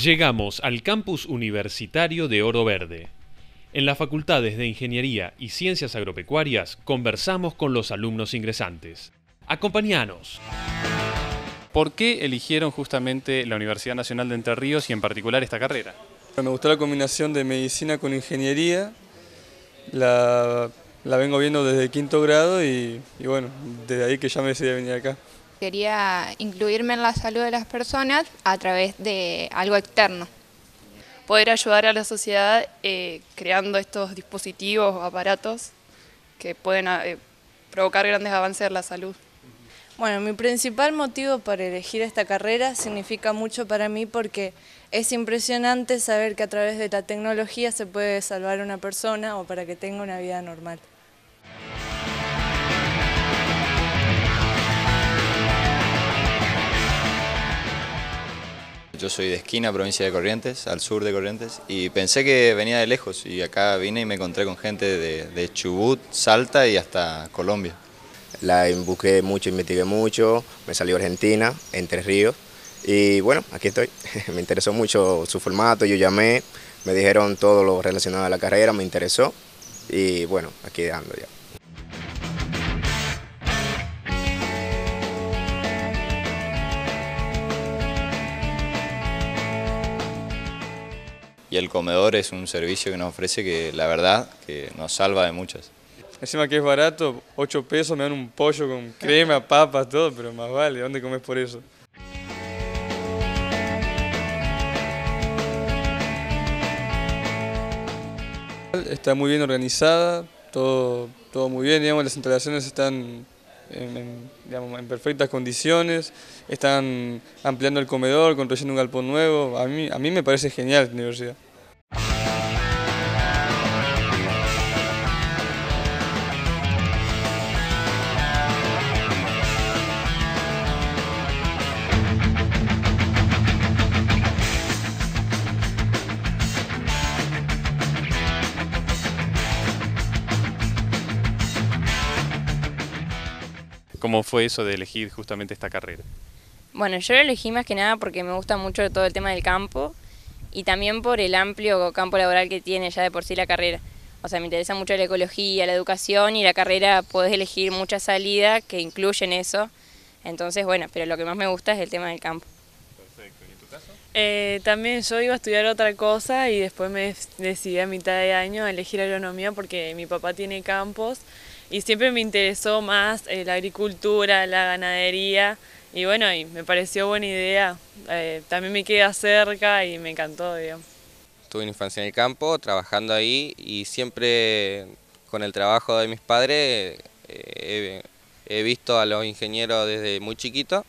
Llegamos al campus universitario de Oro Verde. En las facultades de Ingeniería y Ciencias Agropecuarias conversamos con los alumnos ingresantes. Acompáñanos. ¿Por qué eligieron justamente la Universidad Nacional de Entre Ríos y en particular esta carrera? Me gustó la combinación de medicina con ingeniería, la vengo viendo desde quinto grado y bueno, desde ahí que ya me decidí a venir acá. Quería incluirme en la salud de las personas a través de algo externo. Poder ayudar a la sociedad creando estos dispositivos o aparatos que pueden provocar grandes avances en la salud. Bueno, mi principal motivo para elegir esta carrera significa mucho para mí porque es impresionante saber que a través de la tecnología se puede salvar a una persona o para que tenga una vida normal. Yo soy de Esquina, provincia de Corrientes, al sur de Corrientes, y pensé que venía de lejos y acá vine y me encontré con gente de Chubut, Salta y hasta Colombia. La busqué mucho, investigué mucho, me salió Argentina, Entre Ríos, y bueno, aquí estoy. Me interesó mucho su formato, yo llamé, me dijeron todo lo relacionado a la carrera, me interesó, y bueno, aquí ando ya. Y el comedor es un servicio que nos ofrece que la verdad que nos salva de muchas. Encima que es barato, 8 pesos me dan un pollo con crema, papas, todo, pero más vale, ¿dónde comes por eso? Está muy bien organizada, todo muy bien, digamos, las instalaciones están en perfectas condiciones, están ampliando el comedor, construyendo un galpón nuevo. A mí me parece genial esta universidad. ¿Cómo fue eso de elegir justamente esta carrera? Bueno, yo lo elegí más que nada porque me gusta mucho todo el tema del campo y también por el amplio campo laboral que tiene ya de por sí la carrera. O sea, me interesa mucho la ecología, la educación y la carrera podés elegir muchas salidas que incluyen eso. Entonces, bueno, pero lo que más me gusta es el tema del campo. Perfecto. ¿Y en tu caso? También yo iba a estudiar otra cosa y después me decidí a mitad de año a elegir agronomía porque mi papá tiene campos y siempre me interesó más la agricultura, la ganadería y bueno, y me pareció buena idea. También me queda cerca y me encantó, digamos. Tuve una infancia en el campo, trabajando ahí y siempre con el trabajo de mis padres he visto a los ingenieros desde muy chiquito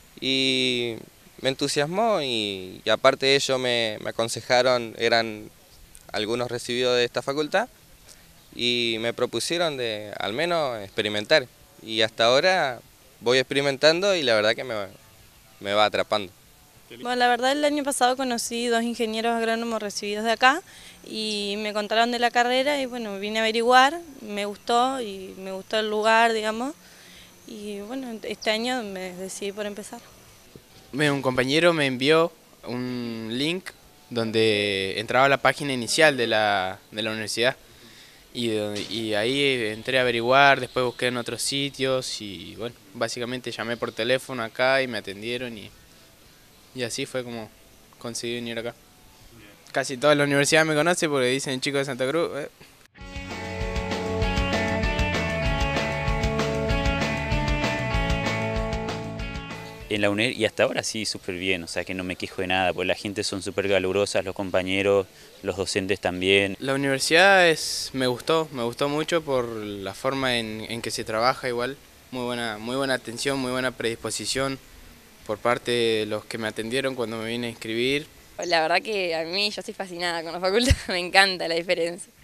y me entusiasmó y aparte de ello me aconsejaron, eran algunos recibidos de esta facultad y me propusieron de al menos experimentar y hasta ahora voy experimentando y la verdad que me va atrapando. Bueno, la verdad el año pasado conocí 2 ingenieros agrónomos recibidos de acá y me contaron de la carrera y bueno, vine a averiguar, me gustó y me gustó el lugar, digamos, y bueno, este año me decidí por empezar. Un compañero me envió un link donde entraba a la página inicial de la universidad y ahí entré a averiguar, después busqué en otros sitios y bueno, básicamente llamé por teléfono acá y me atendieron y así fue como conseguí venir acá. Casi toda la universidad me conoce porque dicen chico de Santa Cruz. En la UNER y hasta ahora sí, súper bien, o sea que no me quejo de nada, porque la gente son súper calurosas, los compañeros, los docentes también. La universidad me gustó mucho por la forma en que se trabaja igual, muy buena atención, muy buena predisposición por parte de los que me atendieron cuando me vine a inscribir. La verdad que a mí yo estoy fascinada con la facultad, me encanta la diferencia.